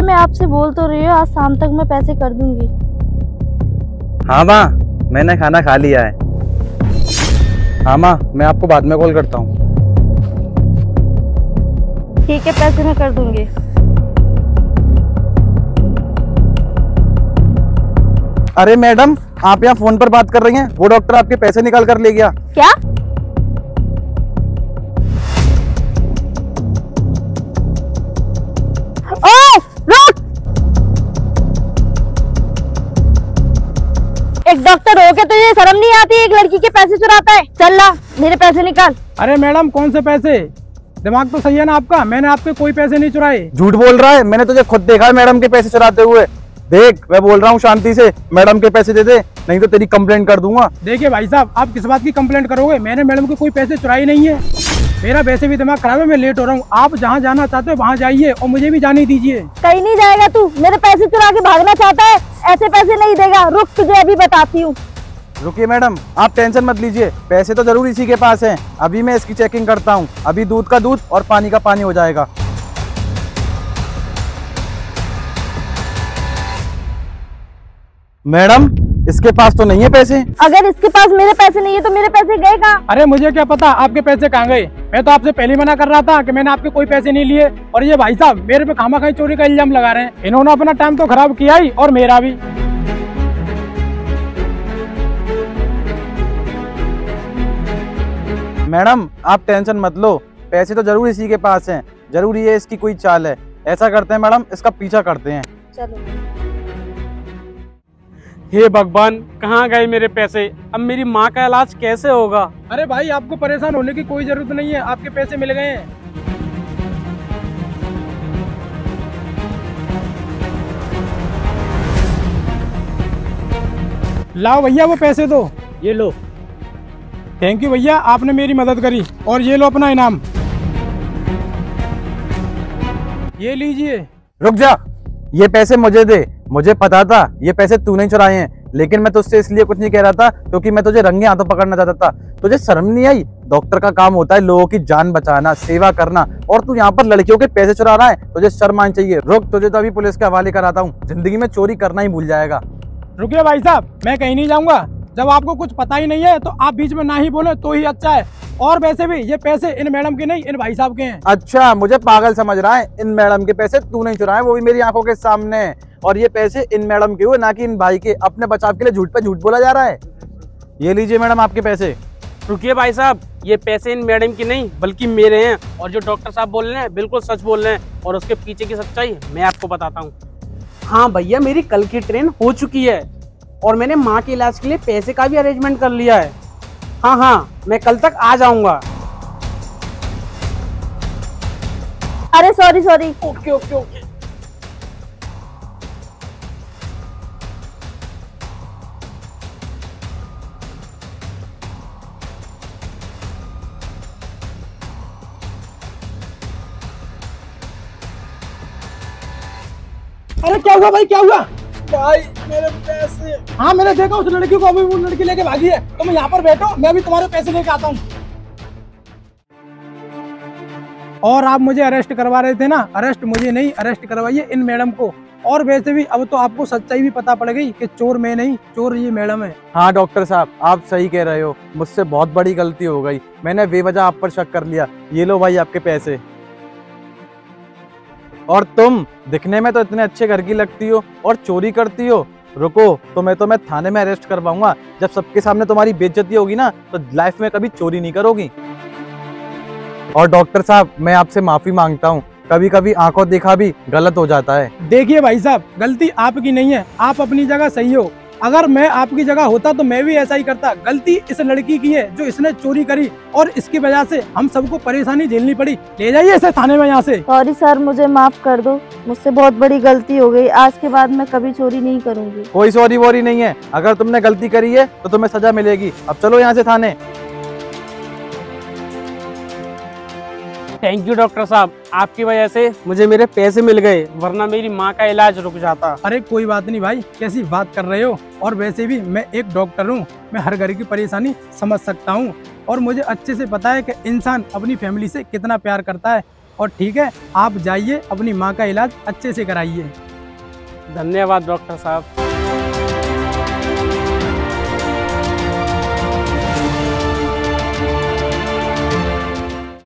अरे मैं आपसे बोल तो रही हूँ, आज शाम तक मैं पैसे कर दूंगी। हाँ माँ, मैंने खाना खा लिया है। हाँ माँ, मैं आपको बाद में कॉल करता हूँ। ठीक है, पैसे मैं कर दूंगी। अरे मैडम, आप यहाँ फोन पर बात कर रही हैं, वो डॉक्टर आपके पैसे निकाल कर ले गया। क्या? ओए, रुक! एक डॉक्टर हो के तुझे शर्म नहीं आती? एक लड़की के पैसे चुराता है। चल ला, मेरे पैसे निकाल। अरे मैडम, कौन से पैसे? दिमाग तो सही है ना आपका? मैंने आपके कोई पैसे नहीं चुराए। झूठ बोल रहा है, मैंने तुझे खुद देखा है मैडम के पैसे चुराते हुए। देख, मैं बोल रहा हूँ शांति से, मैडम के पैसे दे दे, नहीं तो तेरी कंप्लेंट कर दूंगा। देखिए भाई साहब, आप किस बात की कंप्लेंट करोगे? मैंने मैडम के कोई पैसे चुराए नहीं है। मेरा वैसे भी दिमाग खराब है, मैं लेट हो रहा हूँ। आप जहाँ जाना चाहते हो वहाँ जाइए और मुझे भी जाने दीजिए। कहीं नहीं जाएगा तू। मेरे पैसे चुरा के भागना चाहता है? ऐसे पैसे नहीं देगा। रुक, तुझे अभी बताती हूँ। रुकिए मैडम, आप टेंशन मत लीजिए, पैसे तो जरूर इसी के पास हैं। अभी मैं इसकी चेकिंग करता हूँ। अभी दूध का दूध और पानी का पानी हो जाएगा। मैडम, इसके पास तो नहीं है पैसे। अगर इसके पास मेरे पैसे नहीं है तो मेरे पैसे गए कहाँ? अरे मुझे क्या पता आपके पैसे कहाँ गए? मैं तो आपसे पहले मना कर रहा था कि मैंने आपके कोई पैसे नहीं लिए। और ये भाई साहब मेरे पे खामाखाई चोरी का इल्जाम लगा रहे हैं। इन्होंने अपना टाइम तो खराब किया ही और मेरा भी। मैडम, आप टेंशन मत लो, पैसे तो जरूर इसी के पास हैं। जरूर ये इसकी कोई चाल है। ऐसा करते हैं मैडम, इसका पीछा करते हैं। चलो। हे भगवान, कहाँ गए मेरे पैसे? अब मेरी माँ का इलाज कैसे होगा? अरे भाई, आपको परेशान होने की कोई जरूरत नहीं है, आपके पैसे मिल गए हैं। लाओ भैया वो पैसे दो। ये लो। थैंक यू भैया, आपने मेरी मदद करी। और ये लो अपना इनाम। ये लीजिए। रुक जा, ये पैसे मुझे दे। मुझे पता था ये पैसे तू नहीं चुराए हैं, लेकिन मैं तुझसे इसलिए कुछ नहीं कह रहा था क्योंकि मैं तुझे रंगे हाथों पकड़ना चाहता था। तुझे शर्म नहीं आई? डॉक्टर का काम होता है लोगों की जान बचाना, सेवा करना, और तू यहाँ पर लड़कियों के पैसे चुरा रहा है। तुझे शर्म आनी चाहिए। रुक, तुझे तो अभी पुलिस के हवाले कराता हूँ। जिंदगी में चोरी करना ही भूल जाएगा। रुकिए भाई साहब, मैं कहीं नहीं जाऊंगा। जब आपको कुछ पता ही नहीं है तो आप बीच में ना ही बोले तो ही अच्छा है। और वैसे भी ये पैसे इन मैडम के नहीं, इन भाई साहब के हैं। अच्छा, मुझे पागल समझ रहा है? इन मैडम के पैसे तू नहीं चुराए, वो भी मेरी आंखों के सामने। और ये पैसे इन मैडम के हुए, ना कि इन भाई के। अपने बचाव के लिए झूठ पे झूठ बोला जा रहा है। ये लीजिए मैडम आपके पैसे। रुकिए भाई साहब, ये पैसे इन मैडम की नहीं बल्कि मेरे हैं। और जो डॉक्टर साहब बोल रहे हैं बिल्कुल सच बोल रहे हैं। और उसके पीछे की सच्चाई मैं आपको बताता हूँ। हाँ भैया, मेरी कल की ट्रेन हो चुकी है और मैंने माँ के इलाज के लिए पैसे का भी अरेंजमेंट कर लिया है। हाँ, मैं कल तक आ जाऊंगा। अरे सॉरी। ओके। अरे क्या हुआ भाई, क्या हुआ? भाई मेरे पैसे। हाँ, मैंने देखा उस लड़की को, अभी वो लड़की लेके भागी है। तुम यहाँ पर बैठो, मैं अभी तुम्हारे पैसे लेके आता हूँ। और आप मुझे अरेस्ट करवा रहे थे ना? अरेस्ट मुझे नहीं, अरेस्ट करवाइए इन मैडम को। और वैसे भी अब तो आपको सच्चाई भी पता पड़ गई कि चोर मैं नहीं, चोर ये मैडम है। हाँ डॉक्टर साहब, आप सही कह रहे हो। मुझसे बहुत बड़ी गलती हो गई। मैंने बेवजह आप पर शक कर लिया। ये लो भाई आपके पैसे। और तुम दिखने में तो इतने अच्छे घर की लगती हो और चोरी करती हो। रुको, तुम्हें थाने में अरेस्ट करवाऊंगा। जब सबके सामने तुम्हारी बेइज्जती होगी ना, तो लाइफ में कभी चोरी नहीं करोगी। और डॉक्टर साहब, मैं आपसे माफी मांगता हूँ। कभी कभी आंखों देखा भी गलत हो जाता है। देखिए भाई साहब, गलती आपकी नहीं है, आप अपनी जगह सही हो। अगर मैं आपकी जगह होता तो मैं भी ऐसा ही करता। गलती इस लड़की की है जो इसने चोरी करी और इसकी वजह से हम सबको परेशानी झेलनी पड़ी। ले जाइए इसे थाने में यहाँ से। सॉरी सर, मुझे माफ कर दो। मुझसे बहुत बड़ी गलती हो गई। आज के बाद मैं कभी चोरी नहीं करूंगी। कोई सॉरी वोरी नहीं है। अगर तुमने गलती करी है तो तुम्हें सजा मिलेगी। अब चलो यहाँ से थाने। थैंक यू डॉक्टर साहब, आपकी वजह से मुझे मेरे पैसे मिल गए, वरना मेरी माँ का इलाज रुक जाता। अरे कोई बात नहीं भाई, कैसी बात कर रहे हो? और वैसे भी मैं एक डॉक्टर हूँ, मैं हर घर की परेशानी समझ सकता हूँ। और मुझे अच्छे से पता है कि इंसान अपनी फैमिली से कितना प्यार करता है। और ठीक है, आप जाइए अपनी माँ का इलाज अच्छे से कराइए। धन्यवाद डॉक्टर साहब।